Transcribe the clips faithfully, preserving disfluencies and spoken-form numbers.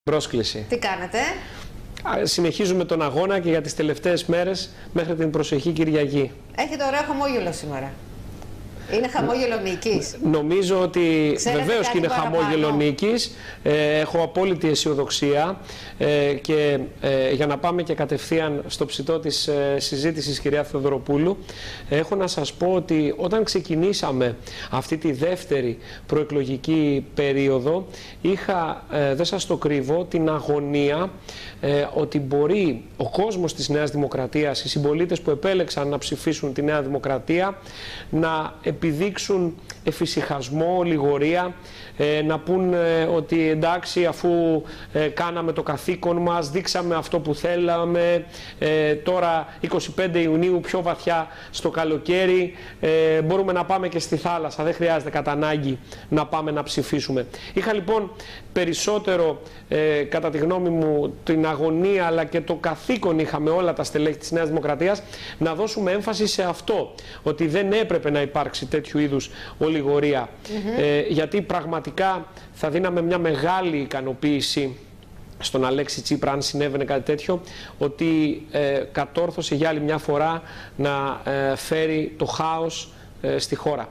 Πρόσκληση. Τι κάνετε? Συνεχίζουμε τον αγώνα και για τις τελευταίες μέρες μέχρι την προσεχή Κυριακή. Έχετε ωραίο χαμόγελο σήμερα. Είναι χαμόγελο νίκης. Νομίζω ότι Ξέρετε βεβαίως και είναι παραπάνω. χαμόγελο νίκης. Ε, έχω απόλυτη αισιοδοξία ε, και ε, για να πάμε και κατευθείαν στο ψητό της ε, συζήτησης, κυρία Θεοδωροπούλου, έχω να σας πω ότι όταν ξεκινήσαμε αυτή τη δεύτερη προεκλογική περίοδο, είχα, ε, δεν σας το κρύβω, την αγωνία ε, ότι μπορεί ο κόσμος της Νέας Δημοκρατίας, οι συμπολίτες που επέλεξαν να ψηφίσουν τη Νέα Δημοκρατία, να επιδείξουν εφησυχασμό, λιγορία, ε, να πούν ε, ότι εντάξει, αφού ε, κάναμε το καθήκον μας, δείξαμε αυτό που θέλαμε, ε, τώρα είκοσι πέντε Ιουνίου πιο βαθιά στο καλοκαίρι, ε, μπορούμε να πάμε και στη θάλασσα, δεν χρειάζεται κατά ανάγκη να πάμε να ψηφίσουμε. Είχα λοιπόν περισσότερο, ε, κατά τη γνώμη μου, την αγωνία αλλά και το καθήκον είχαμε όλα τα στελέχη της Νέας Δημοκρατίας να δώσουμε έμφαση σε αυτό, ότι δεν έπρεπε να υπάρξει τέτοιου είδους ολιγορία, mm-hmm. ε, γιατί πραγματικά θα δίναμε μια μεγάλη ικανοποίηση στον Αλέξη Τσίπρα αν συνέβαινε κάτι τέτοιο, ότι ε, κατόρθωσε για άλλη μια φορά να ε, φέρει το χάος ε, στη χώρα.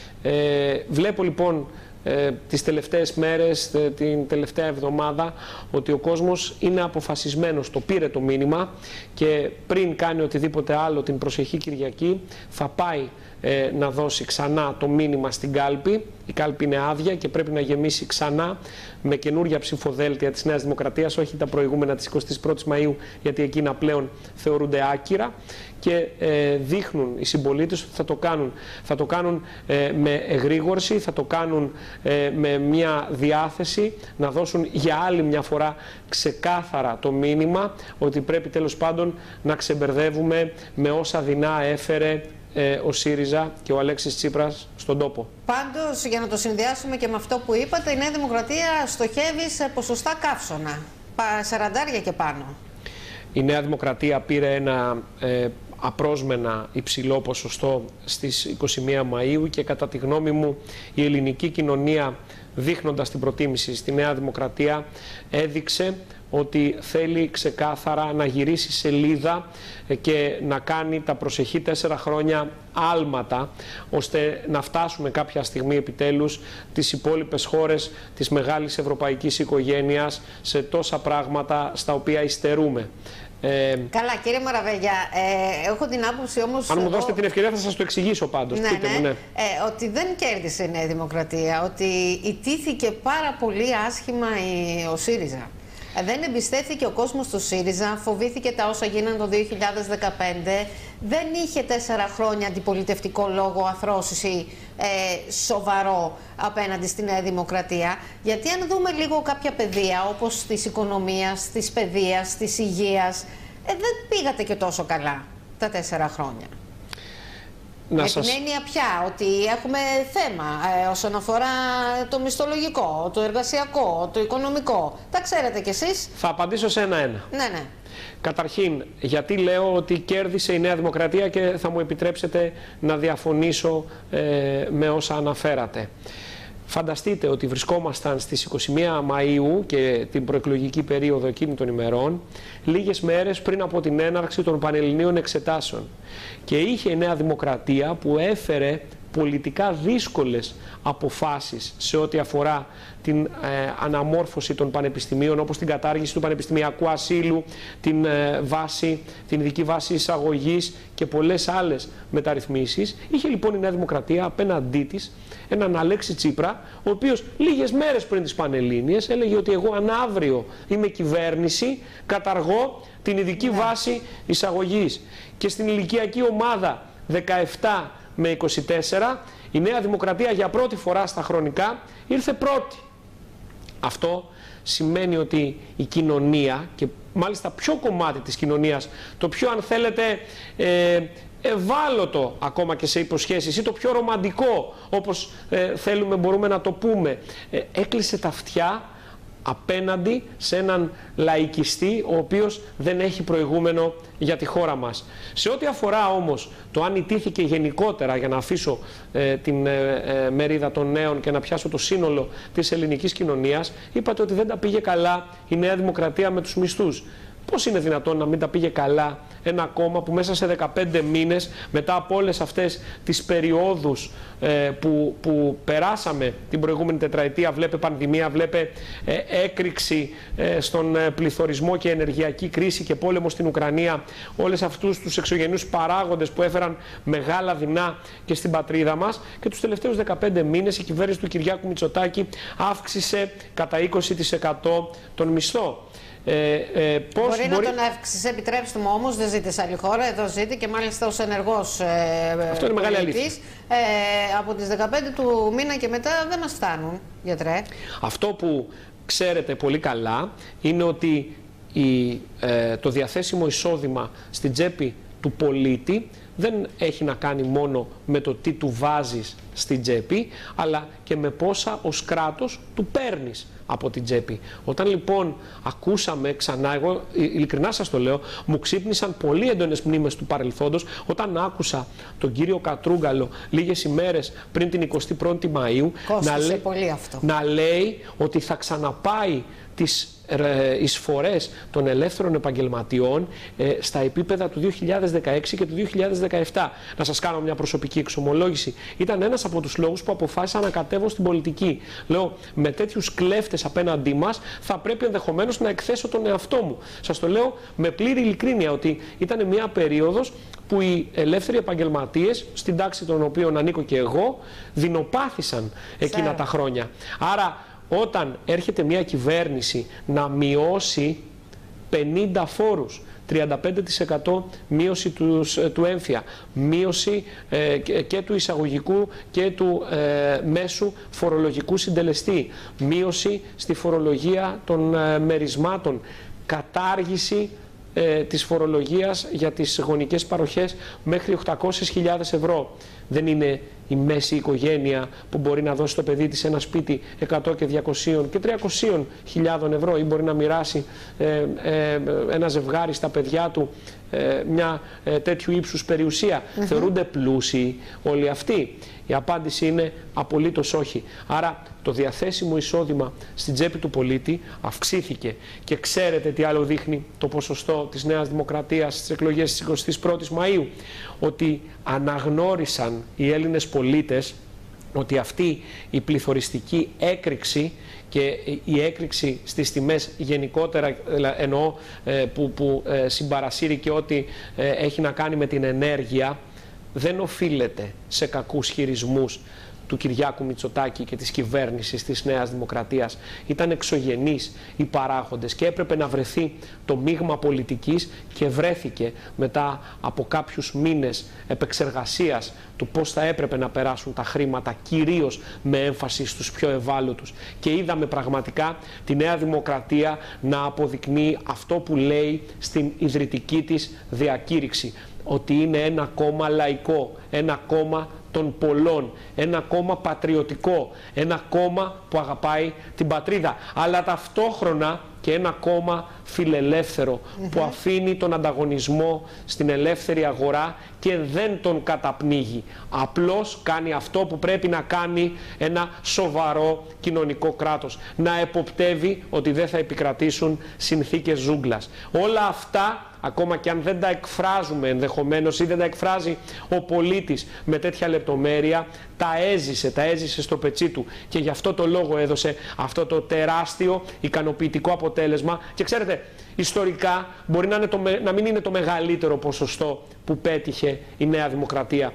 Ε, βλέπω λοιπόν ε, τις τελευταίες μέρες, ε, την τελευταία εβδομάδα, ότι ο κόσμος είναι αποφασισμένος, το πήρε το μήνυμα και πριν κάνει οτιδήποτε άλλο την προσεχή Κυριακή θα πάει ε, να δώσει ξανά το μήνυμα στην κάλπη. Η κάλπη είναι άδεια και πρέπει να γεμίσει ξανά με καινούρια ψηφοδέλτια της Νέας Δημοκρατίας, όχι τα προηγούμενα της εικοστής πρώτης Μαΐου, γιατί εκείνα πλέον θεωρούνται άκυρα, και ε, δείχνουν οι συμπολίτες ότι θα το κάνουν. Θα το κάνουν ε, με εγρήγορση, θα το κάνουν ε, με μια διάθεση να δώσουν για άλλη μια φορά ξεκάθαρα το μήνυμα ότι πρέπει τέλος πάντων να ξεμπερδεύουμε με όσα δεινά έφερε ο ΣΥΡΙΖΑ και ο Αλέξης Τσίπρας στον τόπο. Πάντως, για να το συνδυάσουμε και με αυτό που είπατε, η Νέα Δημοκρατία στοχεύει σε ποσοστά καύσωνα, σαραντάρια και πάνω. Η Νέα Δημοκρατία πήρε ένα ε, απρόσμενα υψηλό ποσοστό στις είκοσι μία Μαΐου και κατά τη γνώμη μου η ελληνική κοινωνία, δείχνοντας την προτίμηση στη Νέα Δημοκρατία, έδειξε ότι θέλει ξεκάθαρα να γυρίσει σελίδα και να κάνει τα προσεχή τέσσερα χρόνια άλματα, ώστε να φτάσουμε κάποια στιγμή επιτέλους τις υπόλοιπες χώρες της μεγάλης ευρωπαϊκής οικογένειας σε τόσα πράγματα στα οποία υστερούμε. Ε, Καλά, κύριε Μαραβέγια, ε, έχω την άποψη όμως... Αν μου εγώ... δώσετε την ευκαιρία θα σας το εξηγήσω πάντως. Ναι, Πείτε ναι, μου, ναι. Ε, ότι δεν κέρδισε η Νέα Δημοκρατία, ότι ιτήθηκε πάρα πολύ άσχημα η, ο ΣΥΡΙΖΑ. Δεν εμπιστεύθηκε ο κόσμος του ΣΥΡΙΖΑ, φοβήθηκε τα όσα γίνανε το δύο χιλιάδες δεκαπέντε, δεν είχε τέσσερα χρόνια αντιπολιτευτικό λόγο αθρόσηση ε, σοβαρό απέναντι στη Νέα Δημοκρατία. Γιατί αν δούμε λίγο κάποια πεδία, όπως της οικονομίας, της παιδείας, της υγείας, ε, δεν πήγατε και τόσο καλά τα τέσσερα χρόνια. Να Με σας... την έννοια πια ότι έχουμε θέμα ε, όσον αφορά το μισθολογικό, το εργασιακό, το οικονομικό. Τα ξέρετε κι εσείς. Θα απαντήσω σε ένα-ένα. Ναι, ναι. Καταρχήν, γιατί λέω ότι κέρδισε η Νέα Δημοκρατία και θα μου επιτρέψετε να διαφωνήσω ε, με όσα αναφέρατε. Φανταστείτε ότι βρισκόμασταν στις είκοσι μία Μαΐου και την προεκλογική περίοδο εκείνη των ημερών, λίγες μέρες πριν από την έναρξη των πανελληνίων εξετάσεων. Και είχε η Νέα Δημοκρατία που έφερε πολιτικά δύσκολες αποφάσεις σε ό,τι αφορά την ε, αναμόρφωση των πανεπιστημίων, όπως την κατάργηση του πανεπιστημιακού ασύλου, την, ε, βάση, την ειδική βάση εισαγωγής και πολλές άλλες μεταρρυθμίσεις. Είχε λοιπόν η Νέα Δημοκρατία απέναντί της έναν Αλέξη Τσίπρα, ο οποίος λίγες μέρες πριν τις Πανελλήνιες έλεγε ότι εγώ αν αύριο είμαι κυβέρνηση καταργώ την ειδική yeah. βάση εισαγωγής. Και στην ηλικιακή ομάδα δεκαεπτά με είκοσι τέσσερα η Νέα Δημοκρατία για πρώτη φορά στα χρονικά ήρθε πρώτη. Αυτό σημαίνει ότι η κοινωνία, και μάλιστα πιο κομμάτι της κοινωνίας, το πιο αν θέλετε ε, ευάλωτο ακόμα και σε υποσχέσεις ή το πιο ρομαντικό, όπως ε, θέλουμε μπορούμε να το πούμε, ε, έκλεισε τα αυτιά απέναντι σε έναν λαϊκιστή ο οποίος δεν έχει προηγούμενο για τη χώρα μας. Σε ό,τι αφορά όμως το αν ιτήθηκε γενικότερα, για να αφήσω ε, την ε, ε, μερίδα των νέων και να πιάσω το σύνολο της ελληνικής κοινωνίας, είπατε ότι δεν τα πήγε καλά η Νέα Δημοκρατία με τους μισθούς. Πώς είναι δυνατόν να μην τα πήγε καλά ένα κόμμα που μέσα σε δεκαπέντε μήνες, μετά από όλες αυτές τις περιόδους ε, που, που περάσαμε την προηγούμενη τετραετία, βλέπε πανδημία, βλέπε ε, έκρηξη ε, στον ε, πληθωρισμό και ενεργειακή κρίση και πόλεμο στην Ουκρανία, όλες αυτούς τους εξωγενείς παράγοντες που έφεραν μεγάλα δεινά και στην πατρίδα μας, και τους τελευταίους δεκαπέντε μήνες η κυβέρνηση του Κυριάκου Μητσοτάκη αύξησε κατά είκοσι τοις εκατό τον μισθό. Ε, ε, πώς μπορεί, μπορεί να τον αύξησε, επιτρέψτε μου όμως, δεν ζείτε σε άλλη χώρα, εδώ ζείτε και μάλιστα ως ενεργός ε, Αυτό είναι μεγάλη αλήθεια. Ε, από τις δεκαπέντε του μήνα και μετά δεν μας φτάνουν, γιατρέ. Αυτό που ξέρετε πολύ καλά είναι ότι η, ε, το διαθέσιμο εισόδημα στην τσέπη του πολίτη δεν έχει να κάνει μόνο με το τι του βάζεις στην τσέπη, αλλά και με πόσα ως κράτος του παίρνεις από την τσέπη. Όταν λοιπόν ακούσαμε ξανά, εγώ ειλικρινά σας το λέω, μου ξύπνησαν πολύ έντονες μνήμες του παρελθόντος όταν άκουσα τον κύριο Κατρούγκαλο λίγες ημέρες πριν την εικοστή πρώτη Μαΐου να, λέ, πολύ αυτό. να λέει ότι θα ξαναπάει τις εισφορές των ελεύθερων επαγγελματιών ε, στα επίπεδα του δύο χιλιάδες δεκαέξι και του δύο χιλιάδες δεκαεπτά. Να σας κάνω μια προσωπική εξομολόγηση. Ήταν ένας από τους λόγους που αποφάσισα να κατέβω στην πολιτική. Λέω, με τέτοιους κλέφτες απέναντί μας θα πρέπει ενδεχομένως να εκθέσω τον εαυτό μου. Σας το λέω με πλήρη ειλικρίνεια, ότι ήταν μια περίοδος που οι ελεύθεροι επαγγελματίες, στην τάξη των οποίων ανήκω και εγώ, δεινοπάθησαν εκείνα τα χρόνια. Άρα όταν έρχεται μια κυβέρνηση να μειώσει πενήντα φόρους, τριάντα πέντε τοις εκατό μείωση του, του έμφυα, μείωση ε, και, και του εισαγωγικού και του ε, μέσου φορολογικού συντελεστή, μείωση στη φορολογία των ε, μερισμάτων, κατάργηση ε, της φορολογίας για τις γονικές παροχές μέχρι οκτακόσιες χιλιάδες ευρώ. Δεν είναι η μέση οικογένεια που μπορεί να δώσει στο παιδί της ένα σπίτι εκατό και διακόσια και τριακόσια χιλιάδων ευρώ, ή μπορεί να μοιράσει ε, ε, ένα ζευγάρι στα παιδιά του ε, μια ε, τέτοιου ύψους περιουσία. Mm-hmm. Θεωρούνται πλούσιοι όλοι αυτοί? Η απάντηση είναι απολύτως όχι. Άρα το διαθέσιμο εισόδημα στην τσέπη του πολίτη αυξήθηκε. Και ξέρετε τι άλλο δείχνει το ποσοστό της Νέας Δημοκρατίας στις εκλογές της εικοστής πρώτης Μαΐου? Ότι αναγνώρισαν οι Έλληνες πολίτες ότι αυτή η πληθωριστική έκρηξη και η έκρηξη στις τιμές γενικότερα, εννοώ που, που συμπαρασύρει και ό,τι έχει να κάνει με την ενέργεια, δεν οφείλεται σε κακούς χειρισμούς του Κυριάκου Μητσοτάκη και της κυβέρνησης της Νέας Δημοκρατίας. Ήταν εξωγενείς οι παράγοντες και έπρεπε να βρεθεί το μείγμα πολιτικής, και βρέθηκε μετά από κάποιους μήνες επεξεργασίας του πώς θα έπρεπε να περάσουν τα χρήματα, κυρίως με έμφαση στους πιο ευάλωτους. Και είδαμε πραγματικά τη Νέα Δημοκρατία να αποδεικνύει αυτό που λέει στην ιδρυτική της διακήρυξη, ότι είναι ένα κόμμα λαϊκό, ένα κόμμα των πολλών, ένα κόμμα πατριωτικό, ένα κόμμα που αγαπάει την πατρίδα, αλλά ταυτόχρονα και ένα κόμμα φιλελεύθερο, mm-hmm. που αφήνει τον ανταγωνισμό στην ελεύθερη αγορά και δεν τον καταπνίγει. Απλώς κάνει αυτό που πρέπει να κάνει ένα σοβαρό κοινωνικό κράτος. Να εποπτεύει ότι δεν θα επικρατήσουν συνθήκες ζούγκλας. Όλα αυτά, ακόμα και αν δεν τα εκφράζουμε ενδεχομένως ή δεν τα εκφράζει ο πολίτης με τέτοια λεπτομέρεια, τα έζησε, τα έζησε στο πετσί του, και γι' αυτό το λόγο έδωσε αυτό το τεράστιο ικανοποιητικό αποτέλεσμα. Και ξέρετε, ιστορικά μπορεί να, είναι το, να μην είναι το μεγαλύτερο ποσοστό που πέτυχε η Νέα Δημοκρατία.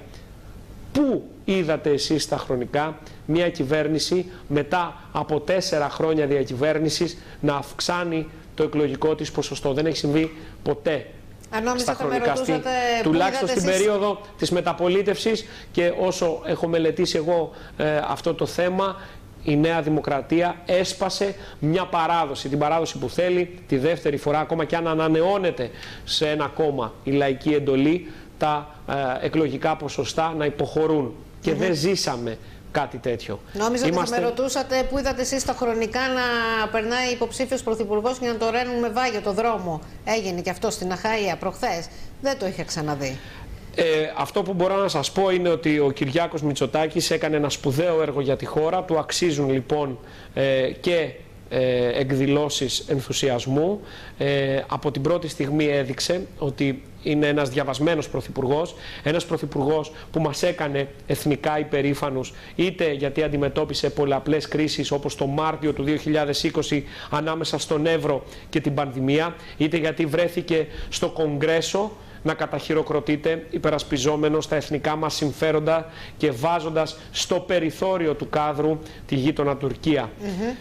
Πού είδατε εσείς τα χρονικά μια κυβέρνηση μετά από τέσσερα χρόνια διακυβέρνησης να αυξάνει το εκλογικό της ποσοστό? Δεν έχει συμβεί ποτέ. Στα χρονικά, στη, τουλάχιστον στην εσείς... περίοδο της μεταπολίτευσης, και όσο έχω μελετήσει εγώ ε, αυτό το θέμα, η Νέα Δημοκρατία έσπασε μια παράδοση, την παράδοση που θέλει τη δεύτερη φορά, ακόμα και αν ανανεώνεται σε ένα κόμμα η λαϊκή εντολή, τα ε, εκλογικά ποσοστά να υποχωρούν. Και mm-hmm. δεν ζήσαμε κάτι τέτοιο. Νόμιζα Είμαστε... ότι με ρωτούσατε που είδατε εσείς τα χρονικά να περνάει υποψήφιος πρωθυπουργός και να το ρένουν με βάγιο το δρόμο. Έγινε και αυτό στην Αχαΐα προχθές. Δεν το είχα ξαναδεί. Ε, αυτό που μπορώ να σας πω είναι ότι ο Κυριάκος Μητσοτάκης έκανε ένα σπουδαίο έργο για τη χώρα. Του αξίζουν λοιπόν ε, και ε, εκδηλώσεις ενθουσιασμού. Ε, από την πρώτη στιγμή έδειξε ότι είναι ένας διαβασμένος πρωθυπουργός, ένας πρωθυπουργός που μας έκανε εθνικά υπερήφανους, είτε γιατί αντιμετώπισε πολλαπλές κρίσεις όπως το Μάρτιο του δύο χιλιάδες είκοσι ανάμεσα στον Εύρο και την πανδημία, είτε γιατί βρέθηκε στο Κογκρέσο να καταχειροκροτείται υπερασπιζόμενος τα εθνικά μας συμφέροντα και βάζοντας στο περιθώριο του κάδρου τη γείτονα Τουρκία. Mm-hmm.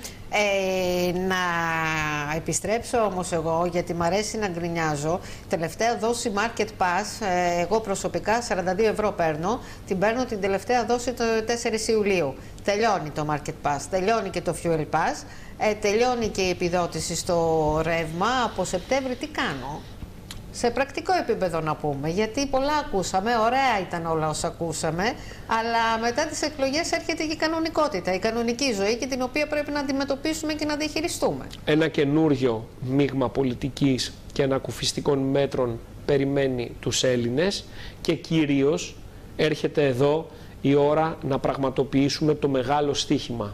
Ε, να επιστρέψω όμως εγώ, γιατί μου αρέσει να γκρινιάζω. Τελευταία δόση Market Pass, ε, εγώ προσωπικά σαράντα δύο ευρώ παίρνω. Την παίρνω την τελευταία δόση το τέσσερις Ιουλίου. Τελειώνει το Market Pass, τελειώνει και το Fuel Pass, ε, τελειώνει και η επιδότηση στο ρεύμα. Από Σεπτέμβρη τι κάνω? Σε πρακτικό επίπεδο να πούμε, γιατί πολλά ακούσαμε, ωραία ήταν όλα όσα ακούσαμε, αλλά μετά τις εκλογές έρχεται και η κανονικότητα, η κανονική ζωή και την οποία πρέπει να αντιμετωπίσουμε και να διαχειριστούμε. Ένα καινούριο μείγμα πολιτικής και ανακουφιστικών μέτρων περιμένει τους Έλληνες και κυρίως έρχεται εδώ η ώρα να πραγματοποιήσουμε το μεγάλο στοίχημα.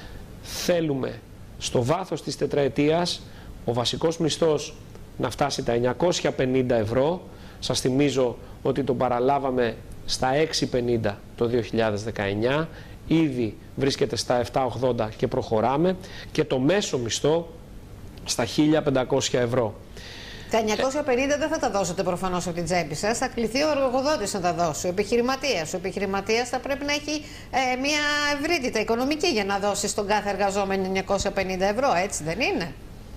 Θέλουμε στο βάθος της τετραετίας ο βασικός μισθός να φτάσει τα εννιακόσια πενήντα ευρώ. Σας θυμίζω ότι τον παραλάβαμε στα έξι πενήντα το δύο χιλιάδες δεκαεννιά, ήδη βρίσκεται στα επτά ογδόντα και προχωράμε, και το μέσο μισθό στα χίλια πεντακόσια ευρώ. Τα εννιακόσια πενήντα ε... δεν θα τα δώσετε προφανώς από την τσέπη σας, θα κληθεί ο εργοδότης να τα δώσει, ο επιχειρηματίας. Ο επιχειρηματίας θα πρέπει να έχει ε, μια ευρύτητα οικονομική για να δώσει στον κάθε εργαζόμενο εννιακόσια πενήντα ευρώ, έτσι δεν είναι?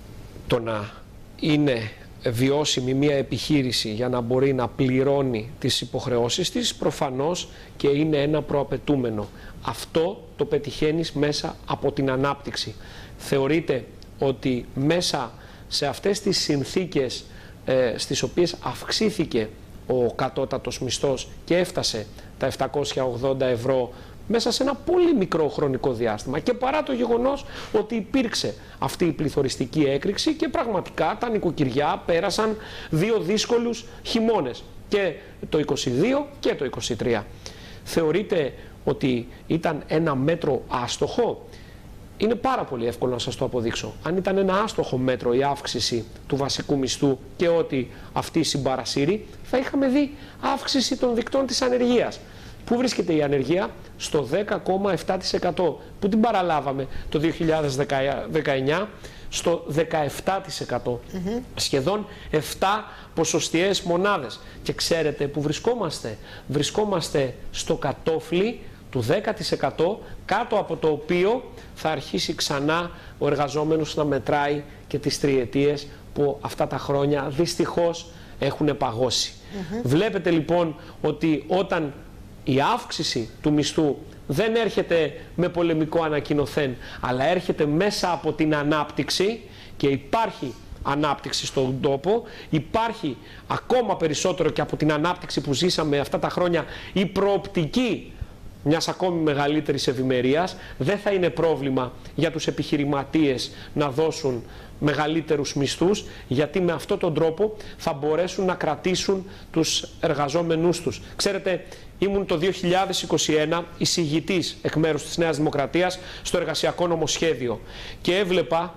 Το να είναι βιώσιμη μια επιχείρηση για να μπορεί να πληρώνει τις υποχρεώσεις της, προφανώς και είναι ένα προαπαιτούμενο. Αυτό το πετυχαίνεις μέσα από την ανάπτυξη. Θεωρείται ότι μέσα σε αυτές τις συνθήκες ε, στις οποίες αυξήθηκε ο κατώτατος μισθός και έφτασε τα επτακόσια ογδόντα ευρώ μέσα σε ένα πολύ μικρό χρονικό διάστημα, και παρά το γεγονός ότι υπήρξε αυτή η πληθωριστική έκρηξη και πραγματικά τα νοικοκυριά πέρασαν δύο δύσκολους χειμώνες, και το είκοσι δύο και το είκοσι τρία. Θεωρείτε ότι ήταν ένα μέτρο άστοχο? Είναι πάρα πολύ εύκολο να σας το αποδείξω. Αν ήταν ένα άστοχο μέτρο η αύξηση του βασικού μισθού και ότι αυτή συμπαρασύρει, θα είχαμε δει αύξηση των δικτών της ανεργίας. Πού βρίσκεται η ανεργία? Στο δέκα κόμμα επτά τοις εκατό, που την παραλάβαμε το δύο χιλιάδες δεκαεννιά στο δεκαεπτά τοις εκατό. Mm-hmm. Σχεδόν επτά ποσοστιαίες μονάδες. Και ξέρετε που βρισκόμαστε? Βρισκόμαστε στο κατόφλι του δέκα τοις εκατό, κάτω από το οποίο θα αρχίσει ξανά ο εργαζόμενος να μετράει και τις τριετίες που αυτά τα χρόνια δυστυχώς έχουν παγώσει. Mm-hmm. Βλέπετε λοιπόν ότι όταν η αύξηση του μισθού δεν έρχεται με πολεμικό ανακοινωθέν, αλλά έρχεται μέσα από την ανάπτυξη, και υπάρχει ανάπτυξη στον τόπο, υπάρχει ακόμα περισσότερο και από την ανάπτυξη που ζήσαμε αυτά τα χρόνια η προοπτική μιας ακόμη μεγαλύτερης ευημερίας, δεν θα είναι πρόβλημα για τους επιχειρηματίες να δώσουν μεγαλύτερους μισθούς, γιατί με αυτόν τον τρόπο θα μπορέσουν να κρατήσουν τους εργαζόμενούς τους. Ξέρετε, ήμουν το δύο χιλιάδες είκοσι ένα εισηγητής εκ μέρους της Νέας Δημοκρατίας στο εργασιακό νομοσχέδιο και έβλεπα,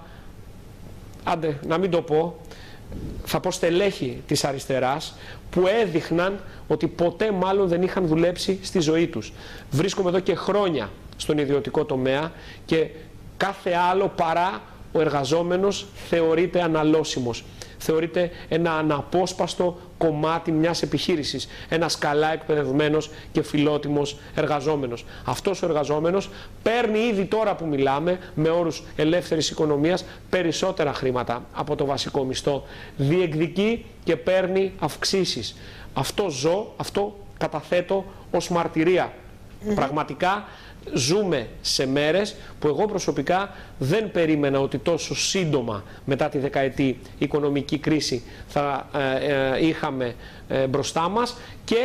άντε να μην το πω, θα πω στελέχη της αριστεράς, που έδειχναν ότι ποτέ μάλλον δεν είχαν δουλέψει στη ζωή τους. Βρίσκομαι εδώ και χρόνια στον ιδιωτικό τομέα και κάθε άλλο παρά ο εργαζόμενος θεωρείται αναλώσιμος. Θεωρείται ένα αναπόσπαστο κομμάτι μιας επιχείρησης. Ένας καλά εκπαιδευμένος και φιλότιμος εργαζόμενος. Αυτός ο εργαζόμενος παίρνει ήδη τώρα που μιλάμε, με όρους ελεύθερης οικονομίας, περισσότερα χρήματα από το βασικό μισθό. Διεκδικεί και παίρνει αυξήσεις. Αυτό ζω, αυτό καταθέτω ως μαρτυρία. Mm-hmm. Πραγματικά ζούμε σε μέρες που εγώ προσωπικά δεν περίμενα ότι τόσο σύντομα μετά τη δεκαετή οικονομική κρίση θα ε, ε, είχαμε ε, μπροστά μας, και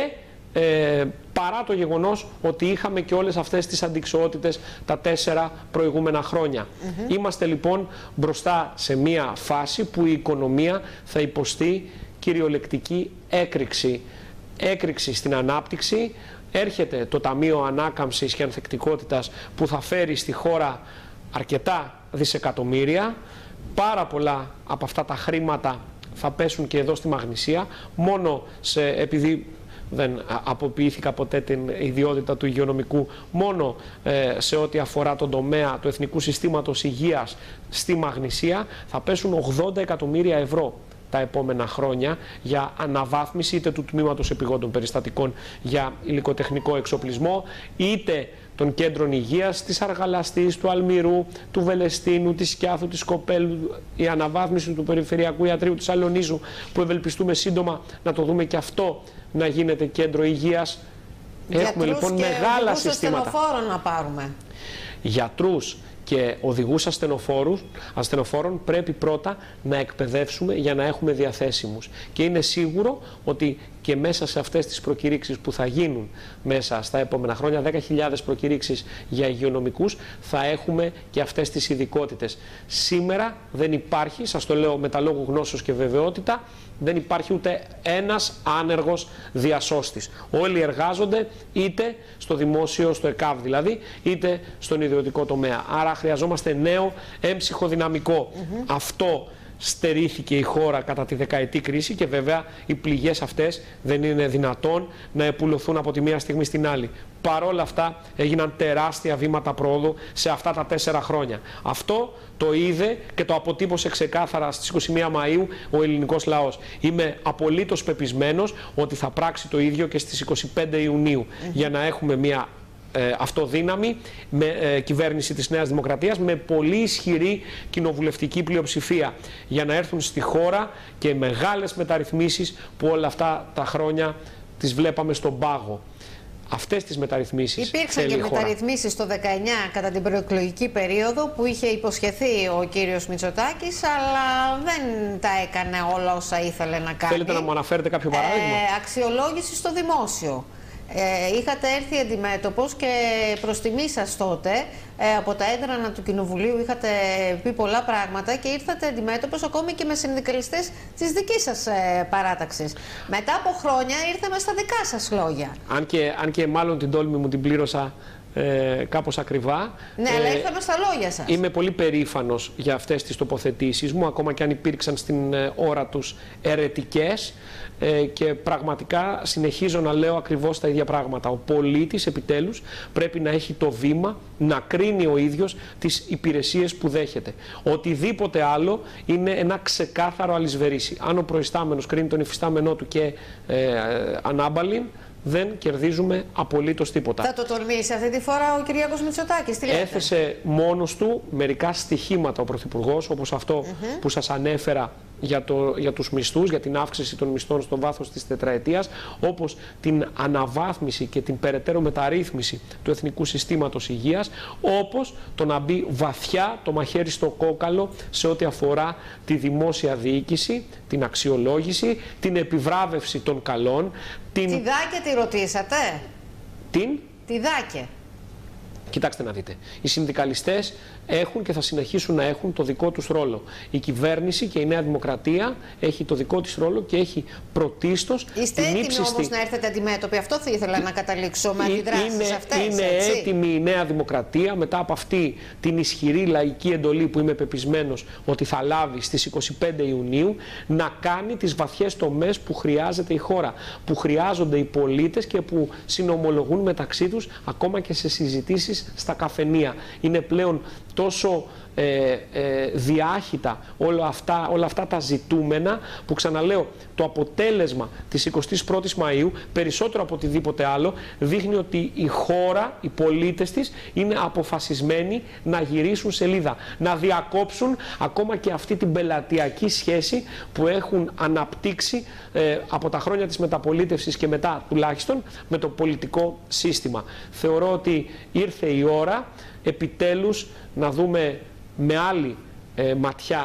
ε, παρά το γεγονός ότι είχαμε και όλες αυτές τις αντιξοότητες τα τέσσερα προηγούμενα χρόνια. Mm-hmm. Είμαστε λοιπόν μπροστά σε μια φάση που η οικονομία θα υποστεί κυριολεκτική έκρηξη. Έκρηξη στην ανάπτυξη. Έρχεται το Ταμείο Ανάκαμψης και Ανθεκτικότητας που θα φέρει στη χώρα αρκετά δισεκατομμύρια. Πάρα πολλά από αυτά τα χρήματα θα πέσουν και εδώ στη Μαγνησία, μόνο σε, επειδή δεν αποποιήθηκα ποτέ την ιδιότητα του υγειονομικού, μόνο ε, σε ό,τι αφορά τον τομέα του Εθνικού Συστήματος Υγείας στη Μαγνησία θα πέσουν ογδόντα εκατομμύρια ευρώ τα επόμενα χρόνια για αναβάθμιση είτε του τμήματος επιγόντων περιστατικών για υλικοτεχνικό εξοπλισμό, είτε των κέντρων υγείας, της Αργαλαστής, του Αλμυρού, του Βελεστίνου, της Σκιάθου, της Κοπέλου, η αναβάθμιση του Περιφερειακού Ιατρείου της Αλονίζου, που ευελπιστούμε σύντομα να το δούμε και αυτό να γίνεται κέντρο υγείας. Έχουμε λοιπόν μεγάλα συστήματα. Να πάρουμε. Γιατρούς και οδηγούς ασθενοφόρους, ασθενοφόρων πρέπει πρώτα να εκπαιδεύσουμε για να έχουμε διαθέσιμους. Και είναι σίγουρο ότι και μέσα σε αυτές τις προκηρύξεις που θα γίνουν μέσα στα επόμενα χρόνια, δέκα χιλιάδες προκηρύξεις για υγειονομικούς, θα έχουμε και αυτές τις ειδικότητες. Σήμερα δεν υπάρχει, σας το λέω με τα λόγου γνώσεως και βεβαιότητα, δεν υπάρχει ούτε ένας άνεργος διασώστης. Όλοι εργάζονται είτε στο δημόσιο, στο ΕΚΑΒ δηλαδή, είτε στον ιδιωτικό τομέα. Άρα χρειαζόμαστε νέο έμψυχο δυναμικό. Mm-hmm. Αυτό στερήθηκε η χώρα κατά τη δεκαετή κρίση και βέβαια οι πληγές αυτές δεν είναι δυνατόν να επουλωθούν από τη μία στιγμή στην άλλη. Παρόλα αυτά έγιναν τεράστια βήματα πρόοδου σε αυτά τα τέσσερα χρόνια. Αυτό το είδε και το αποτύπωσε ξεκάθαρα στις είκοσι μία Μαΐου ο ελληνικός λαός. Είμαι απολύτως πεπισμένος ότι θα πράξει το ίδιο και στις είκοσι πέντε Ιουνίου mm-hmm. για να έχουμε μια Ε, αυτοδύναμη με ε, κυβέρνηση της Νέας Δημοκρατίας με πολύ ισχυρή κοινοβουλευτική πλειοψηφία για να έρθουν στη χώρα και μεγάλες μεταρρυθμίσεις που όλα αυτά τα χρόνια τις βλέπαμε στον πάγο. Αυτές τις μεταρρυθμίσεις υπήρξαν και μεταρρυθμίσεις το δεκαεννιά κατά την προεκλογική περίοδο που είχε υποσχεθεί ο κύριος Μητσοτάκης, αλλά δεν τα έκανε όλα όσα ήθελε να κάνει. Θέλετε να μου αναφέρετε κάποιο παράδειγμα? Ε, αξιολόγηση στο δημόσιο. Ε, είχατε έρθει αντιμέτωπος και προς τιμή σας τότε ε, από τα έδρανα του Κοινοβουλίου είχατε πει πολλά πράγματα και ήρθατε αντιμέτωπος ακόμη και με συνδικαλιστές της δικής σας ε, παράταξης. Μετά από χρόνια ήρθαμε στα δικά σας λόγια. Αν και, αν και μάλλον την τόλμη μου την πλήρωσα Ε, κάπως ακριβά. Ναι, ε, αλλά ήρθαμε στα λόγια σας. Είμαι πολύ περήφανος για αυτές τις τοποθετήσεις μου, ακόμα και αν υπήρξαν στην ε, ώρα τους αιρετικές, ε, και πραγματικά συνεχίζω να λέω ακριβώς τα ίδια πράγματα. Ο πολίτης επιτέλους πρέπει να έχει το βήμα να κρίνει ο ίδιος τις υπηρεσίες που δέχεται. Οτιδήποτε άλλο είναι ένα ξεκάθαρο αλυσβερίσι. Αν ο προϊστάμενος κρίνει τον υφιστάμενό του και ε, ε, ανάμπαλιν, δεν κερδίζουμε απολύτως τίποτα. Θα το τολμήσει αυτή τη φορά ο Κυριάκος Μητσοτάκης? Τι λέτε? Έθεσε μόνος του μερικά στοιχήματα ο Πρωθυπουργός, όπως αυτό mm-hmm. που σας ανέφερα για, το, για τους μισθούς, για την αύξηση των μισθών στο βάθος της τετραετίας, όπως την αναβάθμιση και την περαιτέρω μεταρρύθμιση του Εθνικού Συστήματος Υγείας, όπως το να μπει βαθιά το μαχαίρι στο κόκαλο σε ό,τι αφορά τη δημόσια διοίκηση, την αξιολόγηση, την επιβράβευση των καλών. Την... Τη Δάκε τη ρωτήσατε? Την? Τη Δάκε. Κοιτάξτε να δείτε. Οι συνδικαλιστές έχουν και θα συνεχίσουν να έχουν το δικό τους ρόλο. Η κυβέρνηση και η Νέα Δημοκρατία έχει το δικό της ρόλο και έχει πρωτίστως Είστε την έτοιμοι ύψιστη... όμως να έρθετε αντιμέτωποι? Αυτό θα ήθελα να καταλήξω με αντιδράσεις είναι, αυτές. Είναι έτσι? έτοιμη η Νέα Δημοκρατία μετά από αυτή την ισχυρή λαϊκή εντολή που είμαι πεπισμένος ότι θα λάβει στις είκοσι πέντε Ιουνίου, να κάνει τις βαθιές τομές που χρειάζεται η χώρα, που χρειάζονται οι πολίτες και που συνομολογούν μεταξύ τους ακόμα και σε συζητήσεις στα καφενεία. Είναι πλέον τόσο ε, ε, διάχυτα όλα αυτά, όλα αυτά τα ζητούμενα που, ξαναλέω, το αποτέλεσμα της εικοστής πρώτης Μαΐου περισσότερο από οτιδήποτε άλλο δείχνει ότι η χώρα, οι πολίτες της είναι αποφασισμένοι να γυρίσουν σελίδα, να διακόψουν ακόμα και αυτή την πελατειακή σχέση που έχουν αναπτύξει ε, από τα χρόνια της μεταπολίτευσης και μετά τουλάχιστον με το πολιτικό σύστημα. Θεωρώ ότι ήρθε η ώρα επιτέλους να δούμε με άλλη ε, ματιά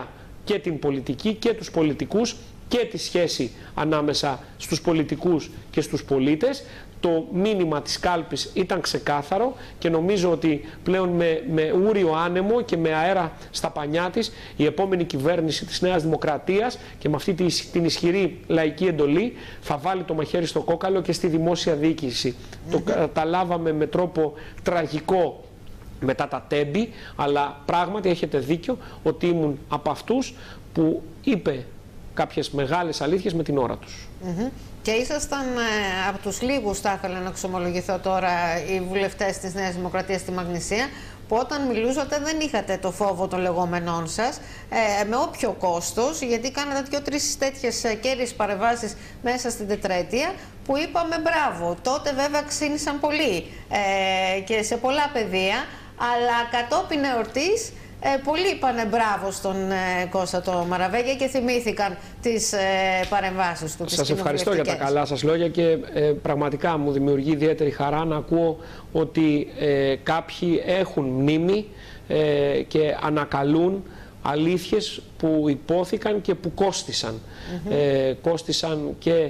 και την πολιτική και τους πολιτικούς και τη σχέση ανάμεσα στους πολιτικούς και στους πολίτες. Το μήνυμα της κάλπης ήταν ξεκάθαρο και νομίζω ότι πλέον με, με ούριο άνεμο και με αέρα στα πανιά της η επόμενη κυβέρνηση της Νέας Δημοκρατίας και με αυτή την ισχυρή λαϊκή εντολή θα βάλει το μαχαίρι στο κόκαλο και στη δημόσια διοίκηση. Mm-hmm. Το καταλάβαμε με τρόπο τραγικό μετά τα τέμπη, αλλά πράγματι έχετε δίκιο ότι ήμουν από αυτούς που είπε κάποιες μεγάλες αλήθειες με την ώρα τους. Mm-hmm. Και ήσασταν ε, από τους λίγους, θα ήθελα να εξομολογηθώ τώρα, οι βουλευτές της Νέας Δημοκρατίας στη Μαγνησία, που όταν μιλούσατε δεν είχατε το φόβο των λεγόμενών σας, ε, με όποιο κόστος, γιατί κάνατε δύο-τρεις τέτοιες κέρυες παρεμβάσεις μέσα στην τετραετία, που είπαμε μπράβο. Τότε βέβαια ξύνησαν πολύ ε, και σε πολλά πεδία, αλλά κατόπιν εορτής, Ε, πολλοί είπανε μπράβο στον ε, Κώστα το Μαραβέγια και θυμήθηκαν τις ε, παρεμβάσεις του. Σας ευχαριστώ για τα καλά σας λόγια και ε, πραγματικά μου δημιουργεί ιδιαίτερη χαρά να ακούω ότι ε, κάποιοι έχουν μνήμη ε, και ανακαλούν αλήθειες που υπόθηκαν και που κόστησαν. Mm-hmm. ε, κόστησαν και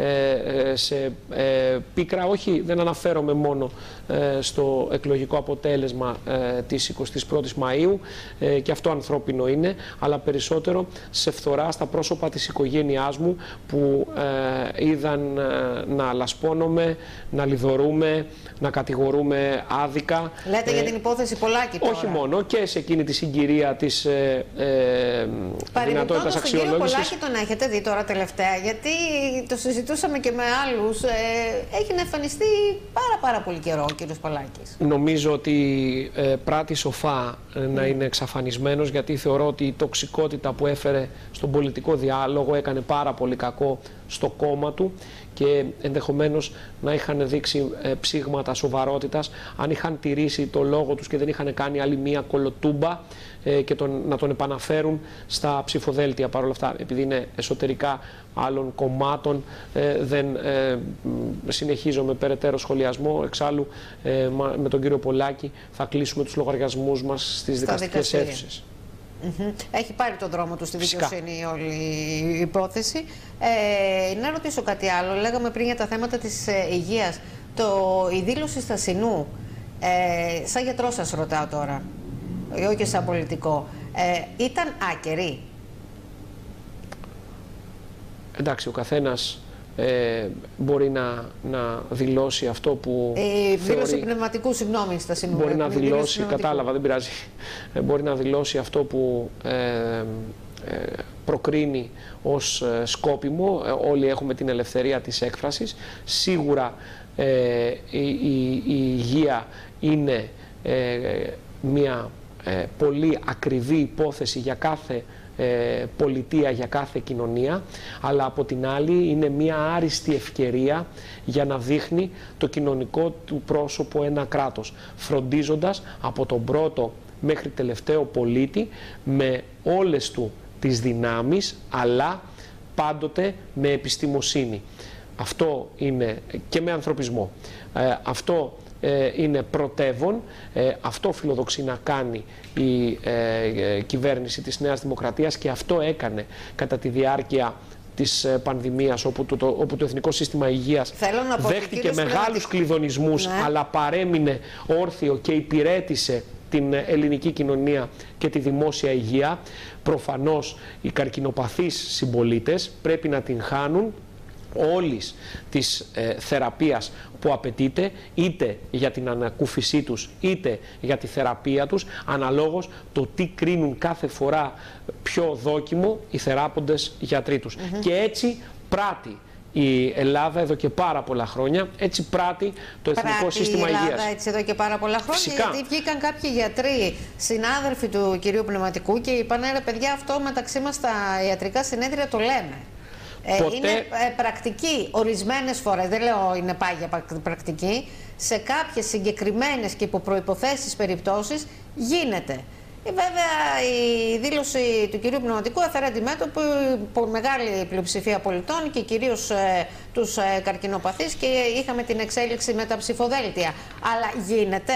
ε, σε ε, πίκρα, όχι, δεν αναφέρομαι μόνο ε, στο εκλογικό αποτέλεσμα ε, της εικοστής πρώτης Μαΐου ε, και αυτό ανθρώπινο είναι, αλλά περισσότερο σε φθορά στα πρόσωπα της οικογένειάς μου που ε, είδαν ε, να λασπώνομαι, να λιδωρούμε, να κατηγορούμε άδικα. Λέτε ε, για την υπόθεση Πολάκη τώρα. Όχι μόνο, και σε εκείνη τη συγκυρία της ε, ε, δυνατότητας αξιολόγησης. Τον κύριο Πολάκη τον έχετε δει τώρα τελευταία, γιατί το συζητούσαμε και με άλλους, ε, έχει να εμφανιστεί πάρα πάρα πολύ καιρό ο κύριος Πολάκης. Νομίζω ότι ε, πράττει σοφά ε, να mm. είναι εξαφανισμένος, γιατί θεωρώ ότι η τοξικότητα που έφερε στον πολιτικό διάλογο έκανε πάρα πολύ κακό στο κόμμα του και ενδεχομένως να είχαν δείξει ε, ψήγματα σοβαρότητας αν είχαν τηρήσει το λόγο τους και δεν είχαν κάνει άλλη μία κολοτούμπα ε, και τον, να τον επαναφέρουν στα ψηφοδέλτια. Παρ' όλα αυτά, επειδή είναι εσωτερικά άλλων κομμάτων, ε, δεν ε, συνεχίζω με περαιτέρω σχολιασμό. Εξάλλου ε, με τον κύριο Πολάκη θα κλείσουμε τους λογαριασμούς μας στις δικαστικές αίθουσες. Mm-hmm. Έχει πάρει τον δρόμο του στη δικαιοσύνη όλη η υπόθεση. Ε, να ρωτήσω κάτι άλλο. Λέγαμε πριν για τα θέματα της ε, υγείας. Το, η δήλωση Στασινού, ε, σαν γιατρό σας ρωτάω τώρα, όχι σαν πολιτικό, ε, ήταν άκερη? Εντάξει, ο καθένας ε, μπορεί να, να δηλώσει αυτό που ε, θεωρεί... Δήλωση πνευματικού, συγγνώμη, Στασινού. Μπορεί να δηλώσει, κατάλαβα, δεν πειράζει. Ε, μπορεί να δηλώσει αυτό που ε, ε, προκρίνει ως ε, σκόπιμο. Ε, όλοι έχουμε την ελευθερία της έκφρασης. Σίγουρα ε, η, η, η υγεία είναι ε, μια ε, πολύ ακριβή υπόθεση για κάθε Ε, πολιτεία, για κάθε κοινωνία, αλλά από την άλλη είναι μια άριστη ευκαιρία για να δείχνει το κοινωνικό του πρόσωπο ένα κράτος, φροντίζοντας από τον πρώτο μέχρι τελευταίο πολίτη με όλες του τις δυνάμεις, αλλά πάντοτε με επιστημοσύνη. Αυτό είναι, και με ανθρωπισμό. Ε, αυτό ε, είναι πρωτεύον, ε, αυτό φιλοδοξεί να κάνει η ε, κυβέρνηση της Νέας Δημοκρατίας και αυτό έκανε κατά τη διάρκεια της πανδημίας, όπου το, το, όπου το Εθνικό Σύστημα Υγείας δέχτηκε μεγάλους κλειδονισμούς, ναι, αλλά παρέμεινε όρθιο και υπηρέτησε την ελληνική κοινωνία και τη δημόσια υγεία. Προφανώς οι καρκινοπαθείς συμπολίτες πρέπει να την χάνουν όλης της ε, θεραπείας που απαιτείται, είτε για την ανακούφισή τους είτε για τη θεραπεία τους, αναλόγως το τι κρίνουν κάθε φορά πιο δόκιμο οι θεράποντες γιατροί τους. Mm-hmm. Και έτσι πράττει η Ελλάδα εδώ και πάρα πολλά χρόνια, έτσι πράττει το Εθνικό πράττει Σύστημα Υγείας. Η Ελλάδα έτσι εδώ και πάρα πολλά χρόνια. Φυσικά. Γιατί βγήκαν κάποιοι γιατροί, συνάδελφοι του κυρίου Πνευματικού, και είπαν ρε παιδιά, αυτό μεταξύ μας στα ιατρικά συνέδρια το λέμε. Ποτέ... Είναι πρακτική ορισμένες φορές, δεν λέω είναι πάγια πρακτική, σε κάποιες συγκεκριμένες και υπό προϋποθέσεις περιπτώσεις γίνεται. Βέβαια η δήλωση του κυρίου Πνευματικού έφερε αντιμέτωπο μεγάλη πλειοψηφία πολιτών και κυρίως ε, τους ε, καρκινοπαθείς, και είχαμε την εξέλιξη με τα ψηφοδέλτια. Αλλά γίνεται.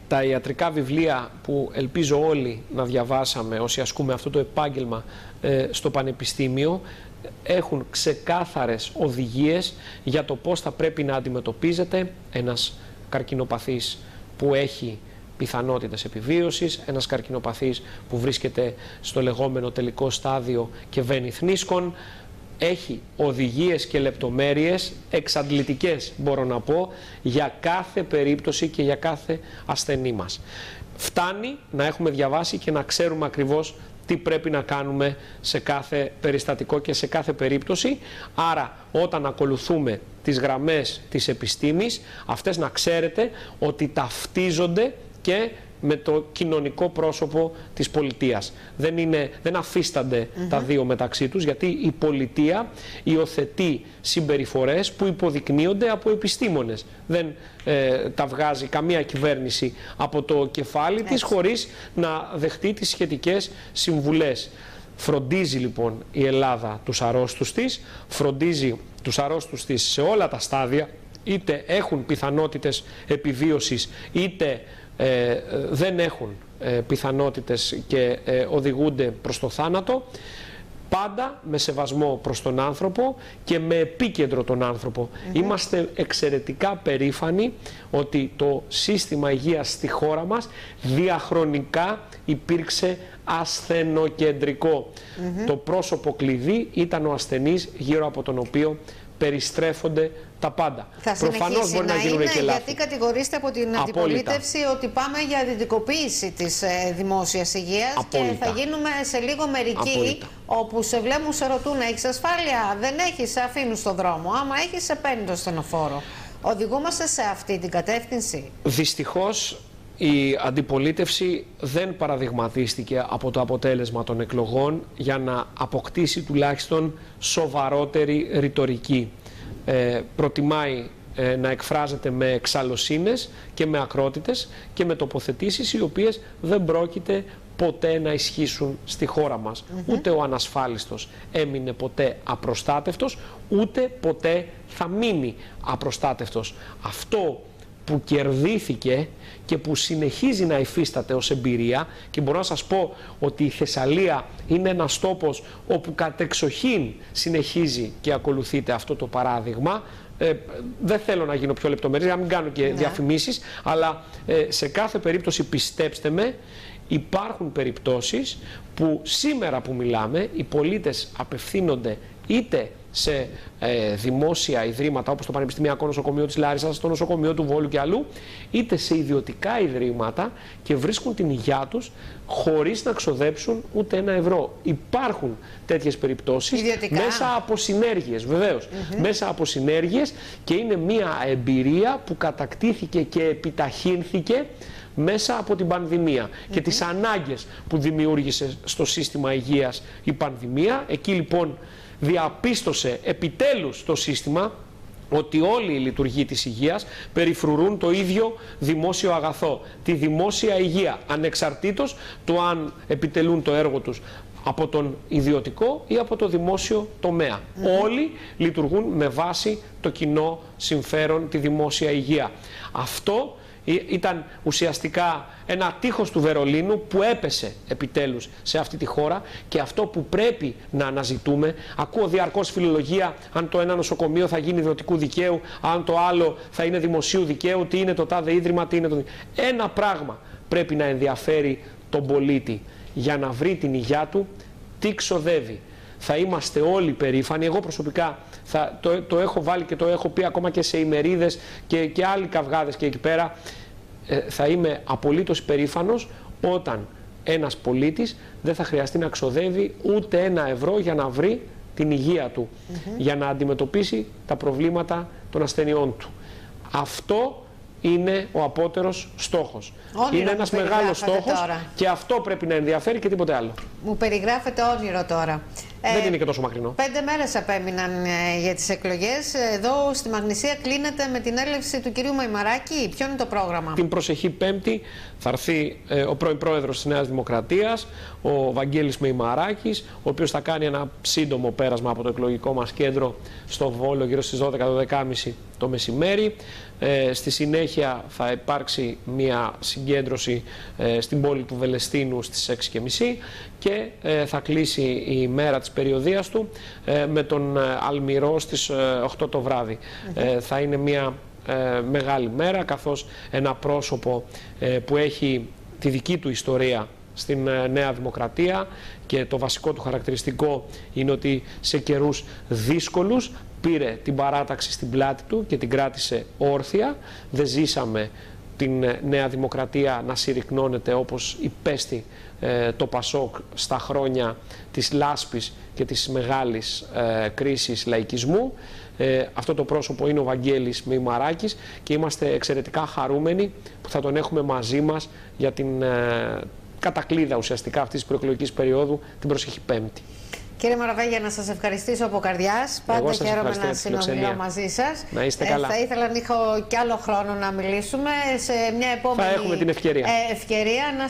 τα ιατρικά βιβλία που ελπίζω όλοι να διαβάσαμε όσοι ασκούμε αυτό το επάγγελμα ε, στο πανεπιστήμιο έχουν ξεκάθαρες οδηγίες για το πώς θα πρέπει να αντιμετωπίζεται ένας καρκινοπαθής που έχει πιθανότητες επιβίωσης, ένας καρκινοπαθής που βρίσκεται στο λεγόμενο τελικό στάδιο και βαίνει θνίσκων. Έχει οδηγίες και λεπτομέρειες εξαντλητικές, μπορώ να πω, για κάθε περίπτωση και για κάθε ασθενή μας. Φτάνει να έχουμε διαβάσει και να ξέρουμε ακριβώς τι πρέπει να κάνουμε σε κάθε περιστατικό και σε κάθε περίπτωση. Άρα όταν ακολουθούμε τις γραμμές της επιστήμης, αυτές να ξέρετε ότι ταυτίζονται και με το κοινωνικό πρόσωπο της πολιτείας. Δεν, είναι, δεν αφίστανται mm-hmm. τα δύο μεταξύ τους, γιατί η πολιτεία υιοθετεί συμπεριφορές που υποδεικνύονται από επιστήμονες. Δεν ε, τα βγάζει καμία κυβέρνηση από το κεφάλι της χωρίς να δεχτεί τις σχετικές συμβουλές. Φροντίζει λοιπόν η Ελλάδα τους αρρώστους της, φροντίζει τους αρρώστους της σε όλα τα στάδια, είτε έχουν πιθανότητες επιβίωσης, είτε Ε, δεν έχουν ε, πιθανότητες και ε, οδηγούνται προς το θάνατο, πάντα με σεβασμό προς τον άνθρωπο και με επίκεντρο τον άνθρωπο. Mm-hmm. Είμαστε εξαιρετικά περήφανοι ότι το σύστημα υγείας στη χώρα μας διαχρονικά υπήρξε ασθενοκεντρικό. Mm-hmm. Το πρόσωπο κλειδί ήταν ο ασθενής γύρω από τον οποίο περιστρέφονται τα πάντα. Θα Προφανώς μπορεί να, να γίνουν είναι, και λάθη. Γιατί κατηγορείστε από την αντιπολίτευση ότι πάμε για δυτικοποίηση της ε, δημόσιας υγείας. Απόλυτα. Και θα γίνουμε σε λίγο μερικοί. Απόλυτα. Όπου σε βλέπουν, σε ρωτούν, έχεις ασφάλεια? Δεν έχεις, σε αφήνουν στον δρόμο. Άμα έχεις, σε παίρνει το στενοφόρο. Οδηγούμαστε σε αυτή την κατεύθυνση? Δυστυχώς η αντιπολίτευση δεν παραδειγματίστηκε από το αποτέλεσμα των εκλογών για να αποκτήσει τουλάχιστον σοβαρότερη ρητορική. Ε, προτιμάει ε, να εκφράζεται με εξαλλοσύνες και με ακρότητες και με τοποθετήσεις οι οποίες δεν πρόκειται ποτέ να ισχύσουν στη χώρα μας. Mm-hmm. Ούτε ο ανασφάλιστος έμεινε ποτέ απροστάτευτος, ούτε ποτέ θα μείνει απροστάτευτος. Αυτό που κερδίθηκε και που συνεχίζει να υφίσταται ως εμπειρία, και μπορώ να σας πω ότι η Θεσσαλία είναι ένας τόπος όπου κατεξοχήν συνεχίζει και ακολουθείται αυτό το παράδειγμα. Ε, δεν θέλω να γίνω πιο λεπτομερής, να μην κάνω και ναι. διαφημίσεις, αλλά ε, σε κάθε περίπτωση πιστέψτε με, υπάρχουν περιπτώσεις που σήμερα που μιλάμε οι πολίτες απευθύνονται είτε σε ε, δημόσια ιδρύματα όπως το Πανεπιστημιακό Νοσοκομείο της Λάρισσας, το Νοσοκομείο του Βόλου και αλλού, είτε σε ιδιωτικά ιδρύματα και βρίσκουν την υγειά τους χωρίς να ξοδέψουν ούτε ένα ευρώ. Υπάρχουν τέτοιες περιπτώσεις ιδιωτικά. Μέσα από συνέργειες, βεβαίως. Mm-hmm. Μέσα από συνέργειες, και είναι μια εμπειρία που κατακτήθηκε και επιταχύνθηκε μέσα από την πανδημία mm-hmm. και τις ανάγκες που δημιούργησε στο σύστημα υγείας η πανδημία. Εκεί λοιπόν διαπίστωσε επιτέλους το σύστημα ότι όλοι οι λειτουργοί της υγείας περιφρουρούν το ίδιο δημόσιο αγαθό, τη δημόσια υγεία, ανεξαρτήτως του αν επιτελούν το έργο τους από τον ιδιωτικό ή από το δημόσιο τομέα. Mm-hmm. Όλοι λειτουργούν με βάση το κοινό συμφέρον, τη δημόσια υγεία. Αυτό ήταν ουσιαστικά ένα τείχος του Βερολίνου που έπεσε επιτέλους σε αυτή τη χώρα, και αυτό που πρέπει να αναζητούμε. Ακούω διαρκώς φιλολογία αν το ένα νοσοκομείο θα γίνει ιδιωτικού δικαίου, αν το άλλο θα είναι δημοσίου δικαίου, τι είναι το τάδε ίδρυμα, τι είναι το... Ένα πράγμα πρέπει να ενδιαφέρει τον πολίτη για να βρει την υγειά του, τι ξοδεύει. Θα είμαστε όλοι περήφανοι. Εγώ προσωπικά θα, το, το έχω βάλει και το έχω πει ακόμα και σε ημερίδες και, και άλλοι καυγάδες και εκεί πέρα. Ε, θα είμαι απολύτως περήφανος όταν ένας πολίτης δεν θα χρειαστεί να ξοδεύει ούτε ένα ευρώ για να βρει την υγεία του, mm-hmm. για να αντιμετωπίσει τα προβλήματα των ασθενειών του. Αυτό είναι ο απότερος στόχος. Όνειρο είναι ένας μεγάλος στόχος τώρα. Και αυτό πρέπει να ενδιαφέρει και τίποτε άλλο. Μου περιγράφετε όνειρο τώρα. δεν είναι και τόσο μακρινό. Πέντε μέρες απέμειναν ε, για τις εκλογές. Εδώ στη Μαγνησία κλείνεται με την έλευση του κυρίου Μεϊμαράκη. Ποιο είναι το πρόγραμμα? Την προσεχή Πέμπτη θα έρθει ε, ο πρώην πρόεδρος της Νέας Δημοκρατίας, ο Βαγγέλης Μεϊμαράκης, ο οποίος θα κάνει ένα σύντομο πέρασμα από το εκλογικό μας κέντρο στο Βόλο γύρω στις δώδεκα δώδεκα και μισή το μεσημέρι. Ε, στη συνέχεια θα υπάρξει μια συγκέντρωση ε, στην πόλη του Βελεστίνου στις έξι και μισή και ε, θα κλείσει η μέρα της περιοδίας του ε, με τον ε, Αλμυρό στις ε, οκτώ το βράδυ. Mm-hmm. ε, θα είναι μια ε, μεγάλη μέρα, καθώς ένα πρόσωπο ε, που έχει τη δική του ιστορία στην ε, Νέα Δημοκρατία και το βασικό του χαρακτηριστικό είναι ότι σε καιρούς δύσκολους πήρε την παράταξη στην πλάτη του και την κράτησε όρθια. Δεν ζήσαμε την Νέα Δημοκρατία να συρρυκνώνεται όπως υπέστη ε, το Πασόκ στα χρόνια της λάσπης και της μεγάλης ε, κρίσης λαϊκισμού. Ε, αυτό το πρόσωπο είναι ο Βαγγέλης Μεϊμαράκης και είμαστε εξαιρετικά χαρούμενοι που θα τον έχουμε μαζί μας για την ε, κατακλείδα ουσιαστικά αυτής της προεκλογικής περίοδου την προσεχή Πέμπτη. Κύριε Μαραβέγια, να σας ευχαριστήσω από καρδιάς. Πάντα χαίρομαι να συνομιλώ μαζί σας. Να είστε καλά. Ε, θα ήθελα να έχω κι άλλο χρόνο να μιλήσουμε σε μια επόμενη θα έχουμε την ευκαιρία. Ε, ευκαιρία να